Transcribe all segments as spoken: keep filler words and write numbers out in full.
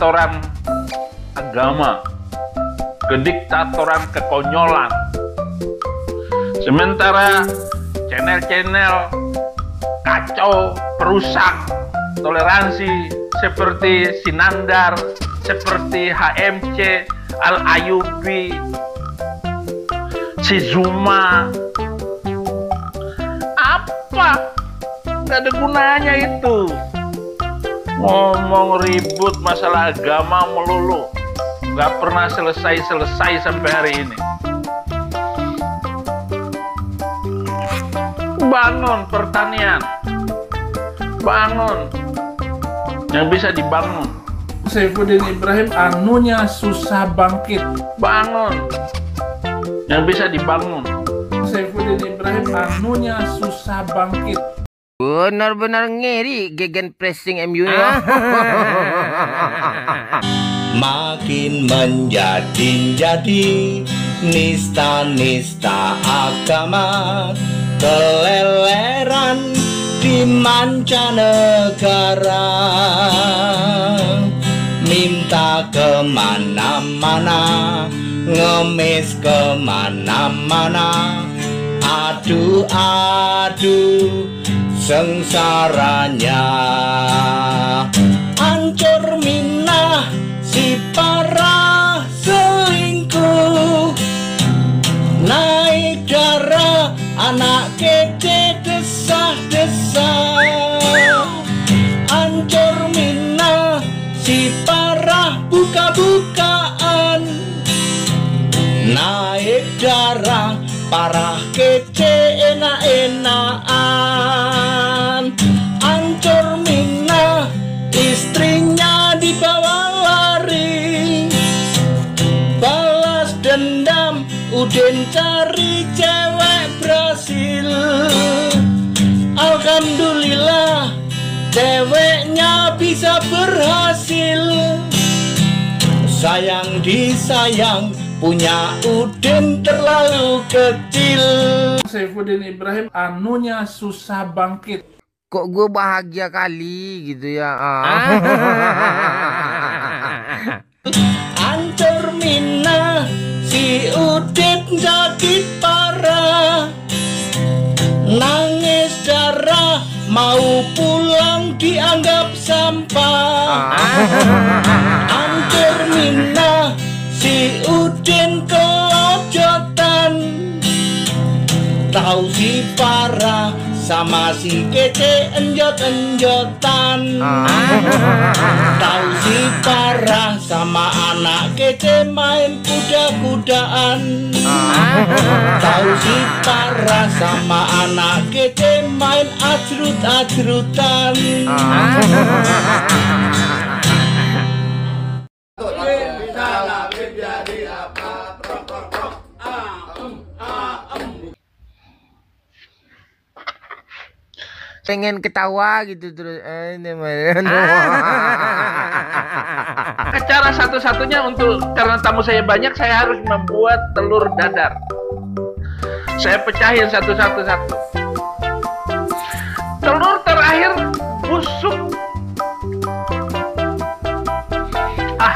kediktatoran agama, kediktatoran kekonyolan. Sementara channel-channel kacau, perusak toleransi seperti Sinandar, seperti H M C, Al Ayubi, si Zuma, apa? Nggak ada gunanya itu. Ngomong ribut masalah agama melulu, nggak pernah selesai-selesai sampai hari ini. Bangun pertanian, bangun yang bisa dibangun. Saifuddin Ibrahim anunya susah bangkit, bangun yang bisa dibangun. Saifuddin Ibrahim anunya susah bangkit. Benar-benar ngeri gegen pressing M U ya. Makin menjadi-jadi nista-nista agama, keleleran di mancanegara, minta kemana-mana, ngemis kemana-mana, aduh-aduh sengsaranya. Ancur minah si para selingkuh, naik darah anak kece desah-desah. Ancur minah si parah buka-bukaan, naik darah parah kece enak-enakan. Ancur minah istrinya dibawa lari, balas dendam Udin cari cewek Brasil. Alhamdulillah ceweknya bisa berhasil. Sayang disayang punya Udin terlalu kecil. Saifuddin Ibrahim anunya susah bangkit. Kok gue bahagia kali gitu ya. Ancur minah si Udin sakit parah, nangis darah mau pulang dianggap sampah. Ancur minah si Udin kelojotan, tahu si parah sama si kece enjot-enjotan. Tahu si parah sama anak kece main kuda-kudaan. Tahu si parah sama anak kece main ajrut-ajrutan. Pengen ketawa gitu terus. Cara satu-satunya untuk, karena tamu saya banyak, saya harus membuat telur dadar. Saya pecahin satu-satu satu. Telur terakhir busuk. Ah,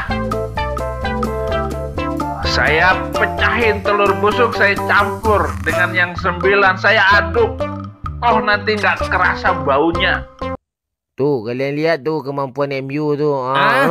saya pecahin telur busuk, saya campur dengan yang sembilan, saya aduk. Oh, nanti nggak kerasa baunya. Tuh kalian lihat tuh kemampuan M U tuh. Ah.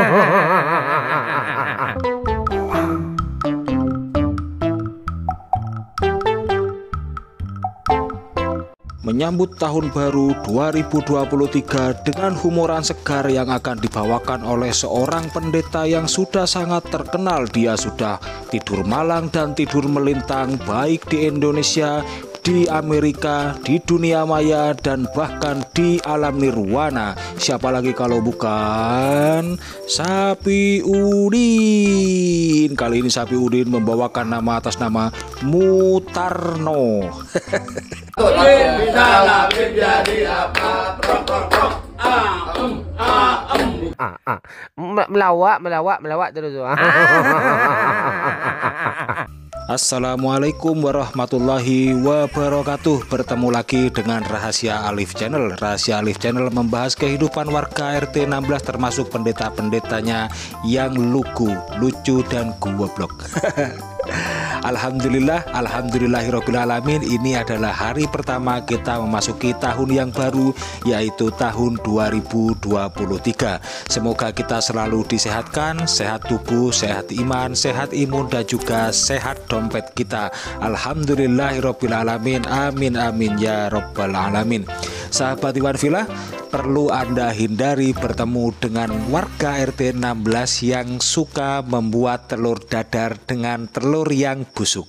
Menyambut tahun baru dua ribu dua puluh tiga dengan humoran segar yang akan dibawakan oleh seorang pendeta yang sudah sangat terkenal. Dia sudah tidur malang dan tidur melintang baik di Indonesia, di Amerika, di dunia maya, dan bahkan di alam nirwana. Siapa lagi kalau bukan Sapi Udin. Kali ini Sapi Udin membawakan nama atas nama Mutarno. Bisa menjadi apa? Ah, ah. Melawak, melawak, melawak terus. Assalamualaikum warahmatullahi wabarakatuh. Bertemu lagi dengan Rahasia Alif Channel. Rahasia Alif Channel membahas kehidupan warga R T enam belas termasuk pendeta-pendetanya yang lugu, lucu dan goblok. Alhamdulillah, alhamdulillahirobbilalamin. Ini adalah hari pertama kita memasuki tahun yang baru, yaitu tahun dua ribu dua puluh tiga. Semoga kita selalu disehatkan, sehat tubuh, sehat iman, sehat imun, dan juga sehat dompet kita. Alhamdulillahirobbilalamin. Amin amin ya robbal alamin. Sahabat Iwan Villa, perlu Anda hindari bertemu dengan warga R T enam belas yang suka membuat telur dadar dengan telur yang busuk.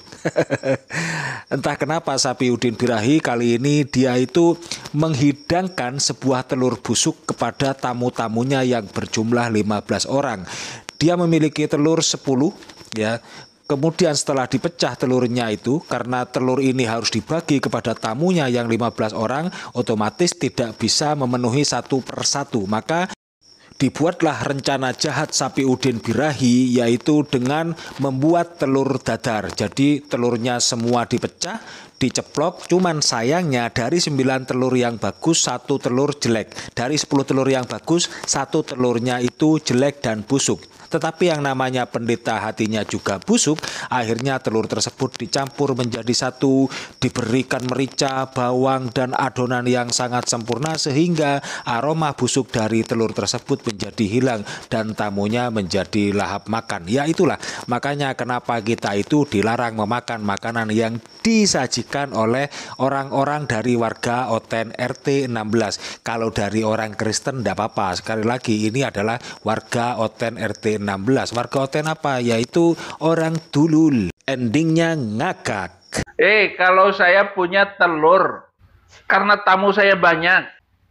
Entah kenapa Sapiuddin Birahi kali ini dia itu menghidangkan sebuah telur busuk kepada tamu-tamunya yang berjumlah lima belas orang. Dia memiliki telur sepuluh, ya. Kemudian setelah dipecah telurnya itu, karena telur ini harus dibagi kepada tamunya yang lima belas orang, otomatis tidak bisa memenuhi satu persatu. Maka dibuatlah rencana jahat Sapiuddin Birahi, yaitu dengan membuat telur dadar. Jadi telurnya semua dipecah, diceplok, cuman sayangnya dari sembilan telur yang bagus, satu telur jelek. Dari sepuluh telur yang bagus, satu telurnya itu jelek dan busuk. Tetapi yang namanya pendeta hatinya juga busuk, akhirnya telur tersebut dicampur menjadi satu, diberikan merica, bawang, dan adonan yang sangat sempurna sehingga aroma busuk dari telur tersebut menjadi hilang dan tamunya menjadi lahap makan. Ya itulah, makanya kenapa kita itu dilarang memakan makanan yang disajikan oleh orang-orang dari warga Oten R T enam belas. Kalau dari orang Kristen tidak apa-apa. Sekali lagi, ini adalah warga Oten R T enam belas. Warga Oten apa? Yaitu orang dulul. Endingnya ngakak. Eh, kalau saya punya telur, karena tamu saya banyak,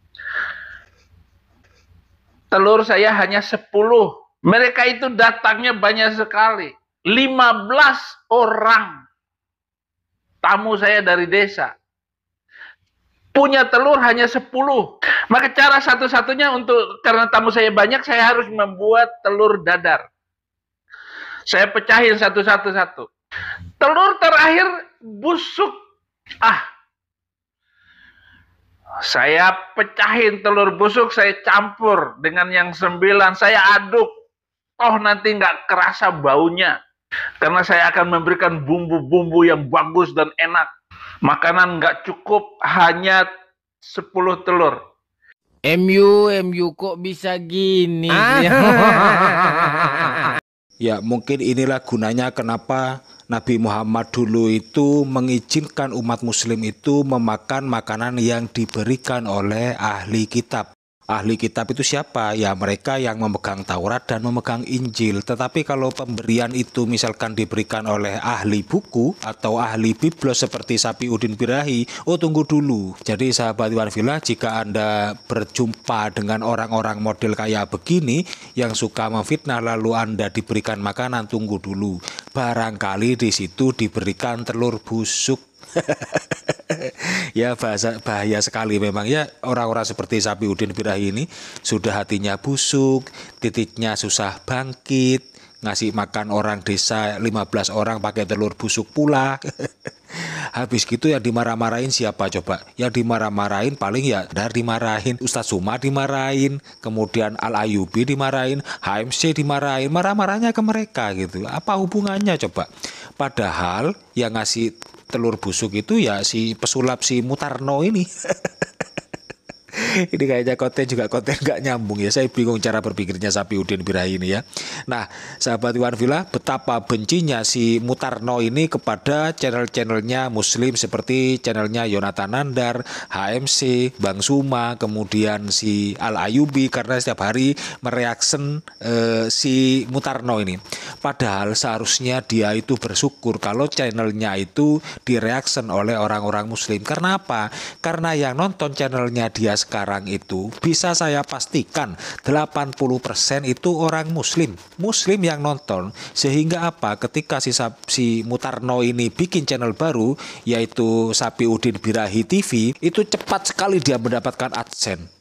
telur saya hanya sepuluh. Mereka itu datangnya banyak sekali. lima belas orang. Tamu saya dari desa. Punya telur hanya sepuluh. Maka cara satu-satunya untuk, karena tamu saya banyak, saya harus membuat telur dadar. Saya pecahin satu-satu satu. Telur terakhir busuk. Ah. Saya pecahin telur busuk, saya campur dengan yang sembilan, saya aduk. Oh, nanti nggak kerasa baunya. Karena saya akan memberikan bumbu-bumbu yang bagus dan enak. Makanan nggak cukup hanya sepuluh telur. M U, M U kok bisa gini? Ya, mungkin inilah gunanya kenapa Nabi Muhammad dulu itu mengizinkan umat muslim itu memakan makanan yang diberikan oleh ahli kitab. Ahli kitab itu siapa? Ya mereka yang memegang Taurat dan memegang Injil. Tetapi kalau pemberian itu misalkan diberikan oleh ahli buku atau ahli biblos seperti Sapiuddin Birahi, oh tunggu dulu. Jadi sahabat Iwan Villa, jika Anda berjumpa dengan orang-orang model kayak begini yang suka memfitnah lalu Anda diberikan makanan, tunggu dulu. Barangkali di situ diberikan telur busuk. Ya bahasa bahaya sekali memang ya, orang-orang seperti Sapiuddin Birahi ini sudah hatinya busuk, titiknya susah bangkit, ngasih makan orang desa lima belas orang pakai telur busuk pula. Habis gitu yang dimarah-marahin siapa coba? Yang dimarah-marahin paling ya Dar dimarahin, Ustadz Suma dimarahin, kemudian Al Ayyubi dimarahin, H M C dimarahin, marah-marahnya ke mereka gitu. Apa hubungannya coba? Padahal yang ngasih telur busuk itu ya si pesulap si Mutarno ini. Ini kayaknya konten juga konten gak nyambung ya. Saya bingung cara berpikirnya Sapiuddin Birahi ini ya. Nah sahabat Iwan Villa, betapa bencinya si Mutarno ini kepada channel-channelnya muslim seperti channelnya Yonatan Nandar, H M C, Bang Suma, kemudian si Al Ayyubi, karena setiap hari mereaksen eh, si Mutarno ini. Padahal seharusnya dia itu bersyukur kalau channelnya itu direaksen oleh orang-orang muslim. Karena apa? Karena yang nonton channelnya dia sekarang itu bisa saya pastikan delapan puluh persen itu orang muslim muslim yang nonton. Sehingga apa, ketika si, si Mutarno ini bikin channel baru yaitu Sapiuddin Birahi T V, itu cepat sekali dia mendapatkan AdSense.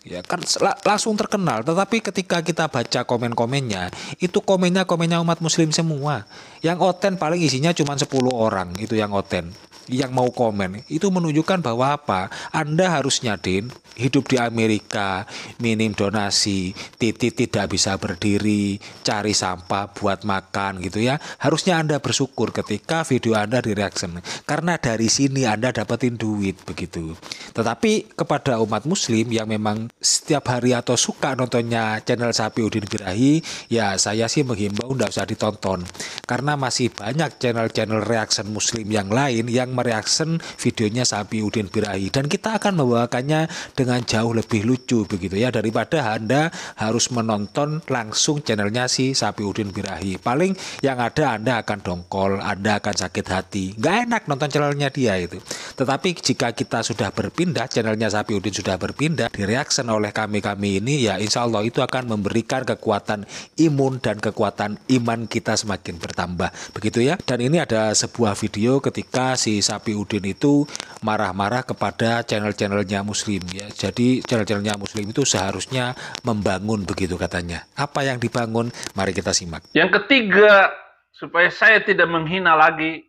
Ya kan la- langsung terkenal, tetapi ketika kita baca komen-komennya, itu komennya komennya umat muslim semua. Yang oten paling isinya cuma sepuluh orang, itu yang oten. Yang mau komen, itu menunjukkan bahwa apa? Anda harusnya Din, hidup di Amerika, minim donasi, Titit tidak bisa berdiri, cari sampah buat makan gitu ya. Harusnya Anda bersyukur ketika video Anda di reaction, karena dari sini Anda dapetin duit begitu. Tetapi kepada umat muslim yang memang setiap hari atau suka nontonnya channel Sapiuddin Birahi, ya saya sih menghimbau nggak usah ditonton, karena masih banyak channel-channel reaction muslim yang lain yang mereaction videonya Sapiuddin Birahi, dan kita akan membawakannya dengan jauh lebih lucu begitu ya, daripada Anda harus menonton langsung channelnya si Sapiuddin Birahi. Paling yang ada Anda akan dongkol, Anda akan sakit hati, nggak enak nonton channelnya dia itu. Tetapi jika kita sudah berpindah, channelnya Sapiuddin sudah berpindah, direaction oleh kami-kami ini, ya insya Allah itu akan memberikan kekuatan imun dan kekuatan iman kita semakin bertambah begitu ya. Dan ini ada sebuah video ketika si Sapiuddin itu marah-marah kepada channel-channelnya muslim ya. Jadi channel-channelnya muslim itu seharusnya membangun begitu katanya. Apa yang dibangun? Mari kita simak. Yang ketiga, supaya saya tidak menghina lagi,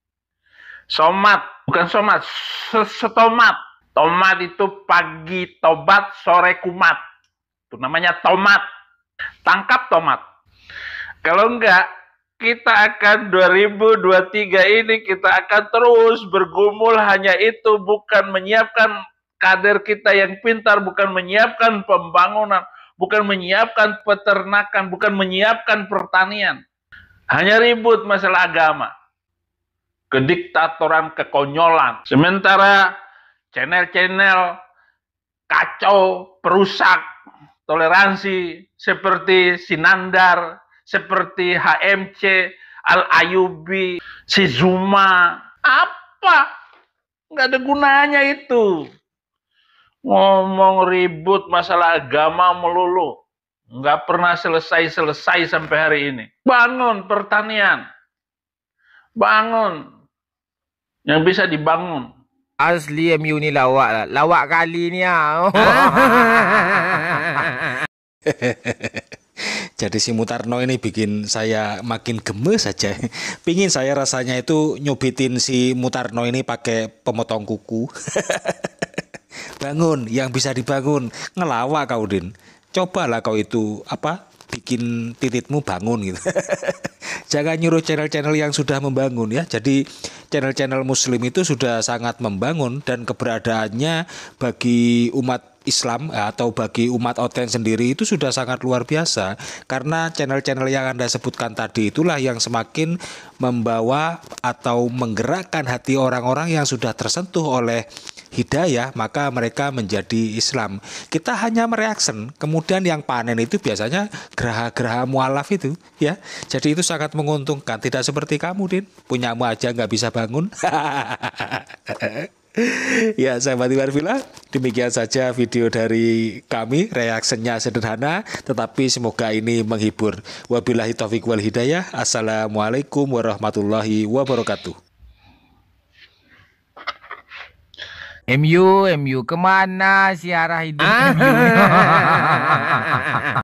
somat, bukan somat, setomat. Tomat itu pagi tobat, sore kumat. Itu namanya tomat. Tangkap tomat. Kalau enggak, kita akan dua ribu dua puluh tiga ini kita akan terus bergumul hanya itu, bukan menyiapkan kader kita yang pintar, bukan menyiapkan pembangunan, bukan menyiapkan peternakan, bukan menyiapkan pertanian. Hanya ribut masalah agama. Kediktatoran, kekonyolan. Sementara channel-channel kacau, perusak toleransi seperti Sinandar, seperti H M C, Al-Ayubi, si Zuma, apa? Nggak ada gunanya itu. Ngomong ribut masalah agama melulu. Nggak pernah selesai-selesai sampai hari ini. Bangun pertanian. Bangun. Yang bisa dibangun. Asli M U ni lawak lah. Lawak kali ni ah. Jadi si Mutarno ini bikin saya makin gemes saja. Pingin saya rasanya itu nyobitin si Mutarno ini pakai pemotong kuku. Bangun, yang bisa dibangun. Ngelawak kau Din. Cobalah kau itu apa? Bikin tititmu bangun gitu. Jangan nyuruh channel-channel yang sudah membangun ya. Jadi channel-channel muslim itu sudah sangat membangun, dan keberadaannya bagi umat Islam atau bagi umat Oten sendiri itu sudah sangat luar biasa, karena channel-channel yang Anda sebutkan tadi itulah yang semakin membawa atau menggerakkan hati orang-orang yang sudah tersentuh oleh hidayah, maka mereka menjadi Islam. Kita hanya mereaction, kemudian yang panen itu biasanya geraha-geraha mualaf itu ya. Jadi itu sangat menguntungkan, tidak seperti kamu Din, punyamu aja nggak bisa bangun. Ya sahabat Iwarfila, demikian saja video dari kami. Reaksinya sederhana, tetapi semoga ini menghibur. Wabillahi taufiq wal hidayah. Assalamualaikum warahmatullahi wabarakatuh. M U, M U kemana si arah hidup M U?